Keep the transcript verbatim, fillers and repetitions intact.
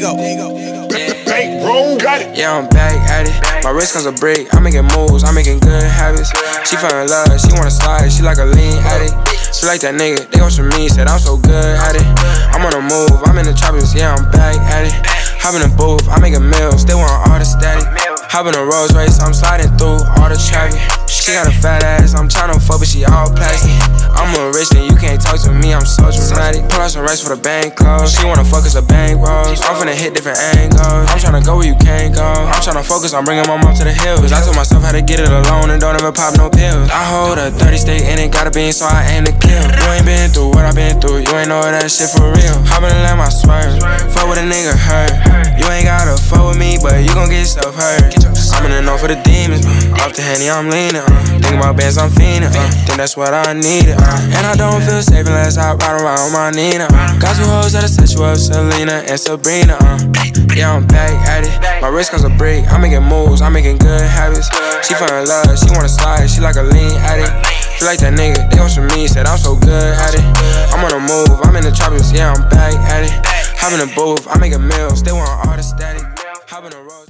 go. Bank, bro, got it. Yeah, I'm back at it. My wrist comes a break. I'm making moves, I'm making good habits. She fell in love, she wanna slide, she like a lean addict. She like that nigga, they goes from me, said I'm so good at it. I'm on the move, I'm in the tropics, yeah, I'm back at it. Hop in the booth, I make a meal, still want all the static. Hop in a Rolls Royce, I'm sliding through all the traffic. She got a fat ass, I'm tryna fuck, but she all plastic. I'm a rich and you can't talk to me, I'm so dramatic. Pull out some rice for the bank close. She wanna fuck us a bank rolls. I'm finna hit different angles. I'm tryna go where you can't go. I'm tryna focus on bringing my mom to the hills. I told myself how to get it alone and don't ever pop no pills. I hold a thirty stick and it got a bean, so I aim to kill. You ain't been through what I been through, you ain't know that shit for real. Hop in and let my swerve. Fuck with a nigga hurt. You ain't gotta fuck with me, but you gon' get yourself hurt. I'm in the know for the demons. Uh. Off the Henny, I'm leaning. Uh. Think about bands, I'm fiending. Uh. Think that's what I needed. Uh. And I don't feel safe unless I ride around on my Nina. Uh. Got two hoes that'll set you up, Selena and Sabrina. Uh. Yeah, I'm back at it. My wrist comes a break. I'm making moves, I'm making good habits. She fell in love, she wanna slide, she like a lean addict. She like that nigga, they goes from me, said I'm so good at it. I'm on the move, I'm in the tropics, yeah, I'm back at it. Hop in the booth, I make a meal, still want all the static. Hop in the road.